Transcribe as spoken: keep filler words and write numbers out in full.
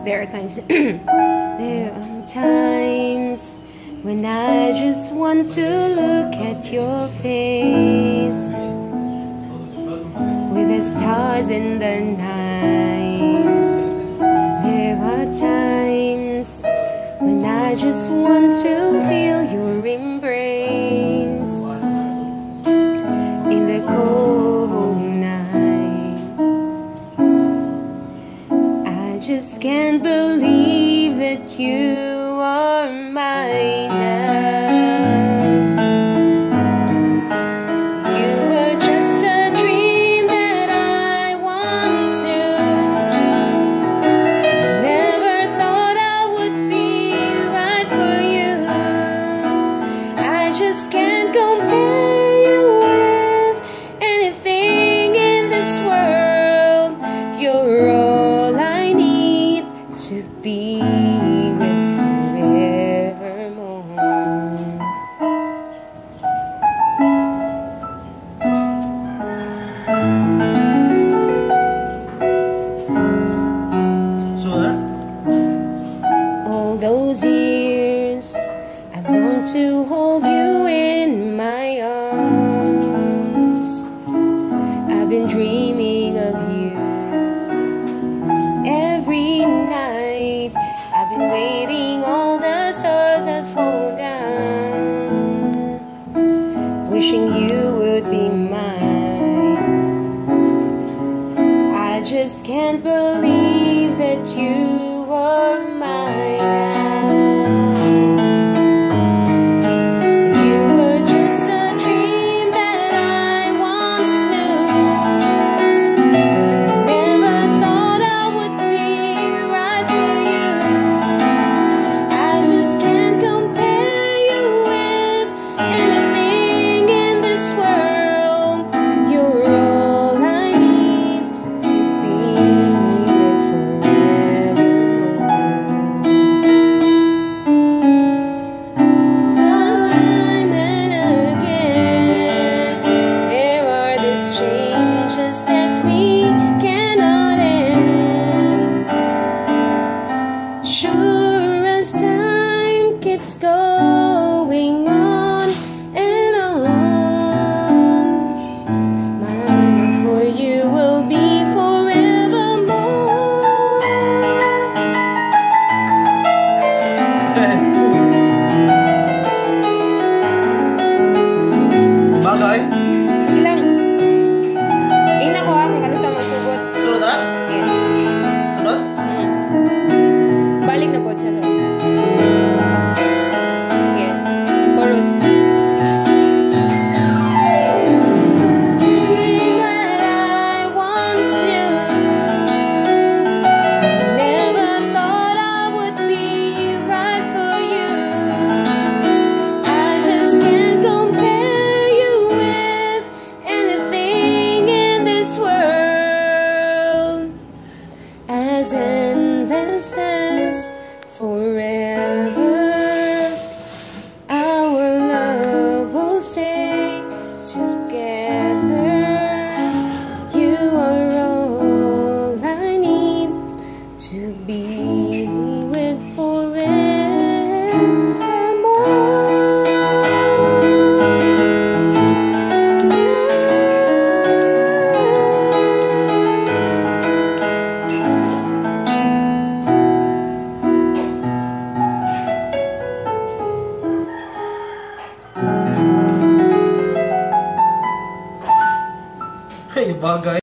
There are times there are times when I just want to look at your face with the stars in the night. There are times when I just want to feel your embrace in the cold night. I just can't believe that you are mine now. You were just a dream that I once knew. Never thought I would be right for you. I just can't compare you with anything in this world. You're all I need to be with forevermore. All those years I've longed to hold you in my arms. I've been dreaming of you every night. I've been waiting all the stars that fall down, wishing you would be mine. I just can't believe that you are mine now. You were just a dream that I once knew. I never thought I would be right for you. I just can't compare you with anything in this world. You're all I need to be with forevermore. Time and again, there are these changes that we cannot end. Sure as time keeps going on and on, my love for you will be forevermore. Bagay? Sige lang. Tingnan ko ha kung ano sa masugot. Sunod na? Yeah. Sunod? Mm. Balik na po sa loob. Yeah. Chorus. Dream that I once knew. Never thought I would be right for you. I just can't compare you with anything in this world. As endless as forever, our love will stay together. You are all I need to be with forevermore. Hey, bagay.